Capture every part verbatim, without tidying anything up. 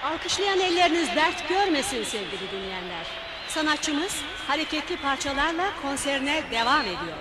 Alkışlayan elleriniz dert görmesin sevgili dinleyenler. Sanatçımız hareketli parçalarla konserine devam ediyor.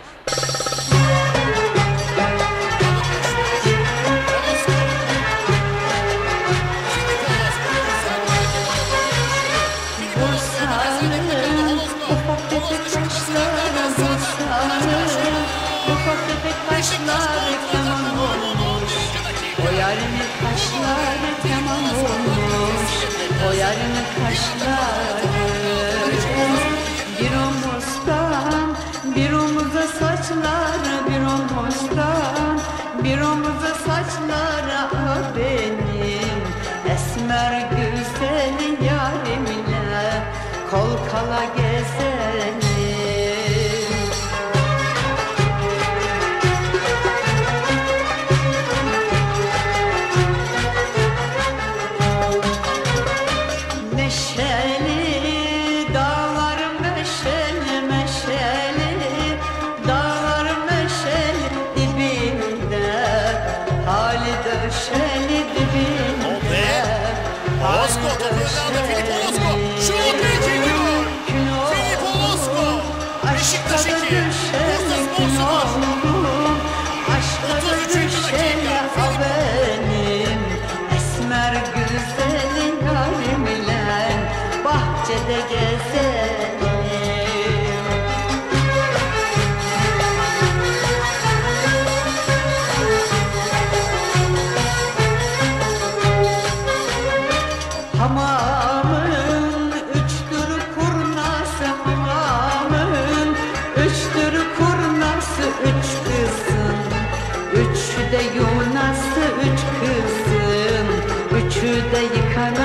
Bursa'nın ufak tefek taşları, Bursa'nın ufak tefek taşları keman olmuş. O yarının kaşları keman olmuş. O yarının kaşları bir omuzdan bir omuza saçları, bir omuzdan bir omuza saçları. Ah benim esmer güzel yarimle kol kala gezelim. Meşeli dağlarım meşeli, meşeli dağlarım meşeli dibinde, hali döşeli dibinde. Orozco toplarında Filip Orozco. Şut ve geliyor. Filip Orozco. Beşiktaş iki. Bursa Spor sıfır. Aşkta düşeli benim esmer güzelin yarimle bahçede gezelim. Hamamın üçtür kurnası, hamamın üçtür kurnası, üç kızım, üç de yunası, üç kızım, üçü de yıkana